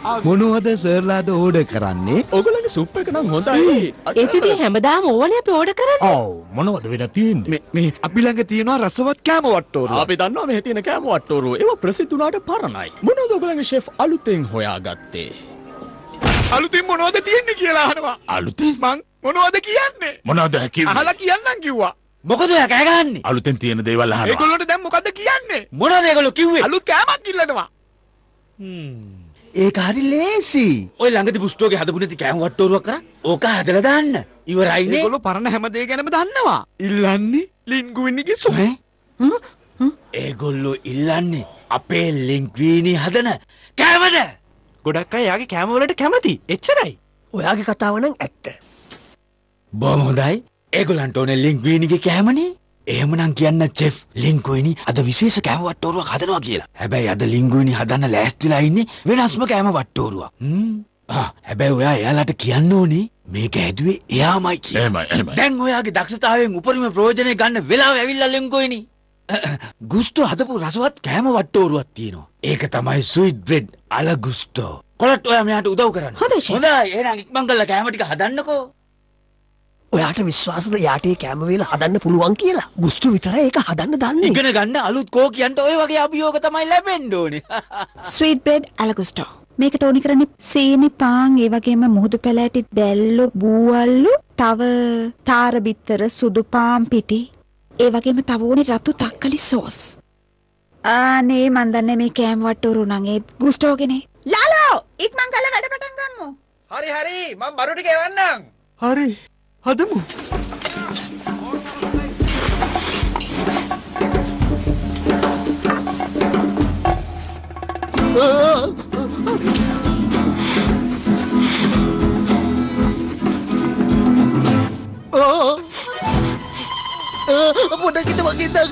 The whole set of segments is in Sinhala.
මොනවද සර්ලාද ඕඩර් කරන්නේ? ඔයගොල්ලන්ගේ සුප් එක නම් හොඳයි. ඒත් ඉතින් හැමදාම ඕවනේ අපි ඕඩර් කරන්නේ. ඔව් මොනවද වෙන තියෙන්නේ? මේ අපි ළඟ තියෙනවා රසවත් කෑම වට්ටෝරුව. අපි දන්නවා මෙහි තියෙන කෑම වට්ටෝරුව. ඒවා ප්‍රසිද්ධ වුණාට පරණයි. මොනවද ඔයගොල්ලන්ගේ ෂෙෆ් අලුතෙන් හොයාගත්තේ? අලුතින් මොනවද තියෙන්නේ කියලා අහනවා. අලුතෙන් මං මොනවද කියන්නේ? මොනවද කිව්වේ? අහලා කියන්නම් කිව්වා. මොකද ඔයා කෑ ගහන්නේ? අලුතෙන් තියෙන දේවල් අහනවා. ඒගොල්ලන්ට දැන් මොකද්ද කියන්නේ? මොනවද ඒගොල්ලෝ කිව්වේ? අලුත් කෑමක් ඉල්ලනවා. ඒක හරි ලේසි. ඔය ළඟදී බුස්ටෝගේ හදපු නැති කෑම වට්ටෝරුවක් කරා. ඕක හදලා දාන්න. ඉවරයිනේ. ඒගොල්ලෝ පරණ හැම දේ ගැනම දන්නවා. ඉල්ලන්නේ ලින්ගුවිනිගේ සුප්. ඒගොල්ලෝ ඉල්ලන්නේ අපේ ලින්ග්වීනි හදන කෑමද? ගොඩක් අය යාගේ කෑම වලට කැමති. එච්චරයි. ඔයාගේ කතාව නම් ඇත්ත. බොහොම හොඳයි. ඒගොල්ලන්ට ඕනේ ලින්ග්වීනිගේ කෑමනේ. එහෙමනම් කියන්න චෙෆ් ලින්ගුයිනි අද විශේෂ කෑම වට්ටෝරුවක් හදනවා කියලා. හැබැයි අද ලින්ගුයිනි හදන්න ලෑස්තිලා ඉන්නේ වෙනස්ම කෑම වට්ටෝරුවක්. හැබැයි ඔයා එයාලට කියන්න ඕනේ මේක හැදුවේ එයාමයි කියලා. එහෙමයි. දැන් ඔයාගේ දක්ෂතාවයෙන් උපරිම ප්‍රයෝජනය ගන්න වෙලාව ඇවිල්ලා ලින්ගුයිනි. ගුස්ටෝ හදපු රසවත් කෑම වට්ටෝරුවක් තියෙනවා. ඒක තමයි ස්වීට් බ්‍රෙඩ් අල ගුස්ටෝ. කොලට් ඔයා මෙයාට උදව් කරන්න. හොඳයි ෂෙෆ්. හොඳයි එහෙනම් ඉක්මන් කරලා කෑම ටික හදන්නකෝ. ඔයාට විශ්වාසද යාටේ කෑම වේල හදන්න පුළුවන් කියලා? ගුස්තු විතරයි ඒක හදන්න දන්නේ. ඉගෙන ගන්න අලුත් කෝකියන්ට ඔය වගේ අභියෝග තමයි ලැබෙන්න ඕනේ. ස්වීට් බ්‍රෙඩ් අලගුස්ටෝ. මේකට ඕනි කරන්නේ සීනි පාන් ඒ වගේම මුහුදු පැලෑටි දැල්ලු බූවල්ලු තව තාර බිත්තර සුදු පාන් පිටි ඒ වගේම තව ඕනි රතු තක්කලි සෝස්. අනේ මන් දන්නේ මේ කෑම වට්ටෝරු නම් ඒ ගුස්ටෝගේනේ. යාලෝ ඉක්මන් කරලා වැඩ පටන් ගමු. හරි මම බරු ටික එවන්නම්. හරි. හදමු. පොඩ්ඩක් ඉඳ වගේ ඉඳන්.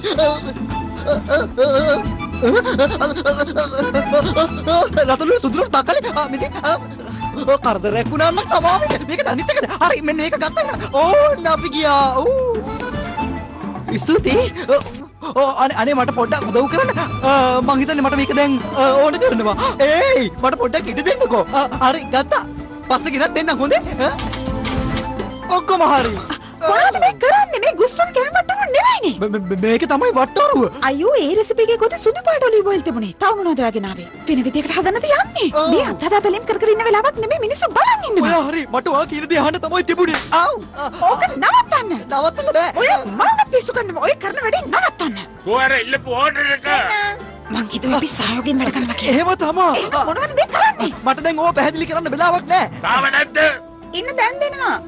රතුළු සුදුළු තක්කලි මිති කරදරයක් වුණා නම් සමාව මේක අනිත් එකද හරි මෙන්න මේක ගත්තා ඕන්න අපි ගියා ස්තුතියි අනේ මට පොඩ්ඩක් උදව් කරන්න මං හිතන්නේ මට මේක දැන් ඕන කරනවා ඒයි මට පොඩ්ඩක් ඉඩ දෙන්නකෝ හරි ගත්තා පස්සේ ගෙනත් දෙන්න හොඳේ ඔක්කොම හරි මොනවද මේ කරන්නේ මේ ගුස්ටෝගේ කෑම වට්ටෝරු නෙවෙයිනේ මේක තමයි වට්ටෝරුව අයියෝ ඒ රෙසිපි එකේ කොතේ සුදු පාට ඔලිව් ඔයිල් තිබුණේ තව මොනවද ඔයාගෙන ආවේ වෙන විදියකට හදන්න තියන්නේ මේ අත්හදා බැලීම් කර කර ඉන්න වෙලාවක් නෙමෙයි මිනිස්සු බලන් ඉන්නවා ඔයා හරි මට ඔයා කියන දේ අහන්න තමයි තිබුණේ ඕක නවත්තන්න නවත්තන්න බෑ ඔය මම පිස්සු කරනවා ඔය කරන වැඩේ නවත්තන්න කොහර ඉල්ලපු ඕඩර් එක මං හිතුවේ අපි සහයෝගයෙන් වැඩ කරනවා කියලා එහෙම තමා මොනවද මේ කරන්නේ මට දැන් ඕක පැහැදිලි කරන්න වෙලාවක් නෑ තාම නැද්ද ඉන්න දැන් දෙනවා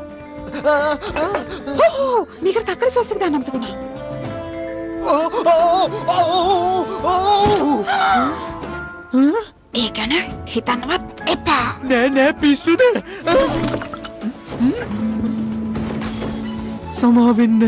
හෝ මේකට තක්කලි සෝස් එක දාන්න අමතක වුණා ඒ ගැන හිතන්නවත් එපා නෑ පිස්සුද සමාවෙන්න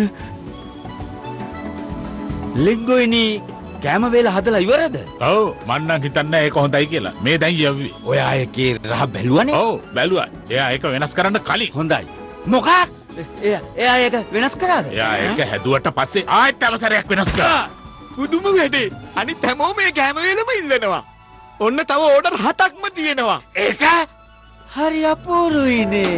ලින්ගුයිනි කෑම වේල හදලා ඉවරද? ඔව් මං නම් හිතන්නේ ඒක හොඳයි කියලා. මේ දැන් යව්වේ. ඔයා ඒකේ රහ බැලුවනේ? ඔව් බැලුවා. එයා ඒක වෙනස් කරන්න කලින්. හොඳයි. මොකක්? එයා ඒක වෙනස් කරාද? එයා ඒක හැදුවට පස්සේ ආයෙත් අවසරයක් වෙනස් කරා. පුදුම වැඩේ. අනිත් හැමෝම මේ කෑම වේලම ඉල්ලනවා. ඔන්න තව ඕඩර් 7ක්ම තියෙනවා. ඒක හරි අපූර්වයිනේ.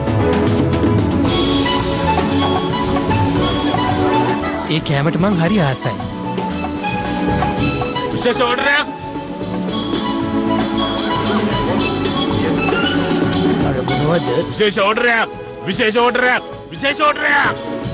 ඒ කෑමට මං හරි ආසයි. විශේෂ ඕඩරයක්. අර මොනවද? විශේෂ ඕඩරයක්. විශේෂ ඕඩරයක්. විශේෂ ඕඩරයක්.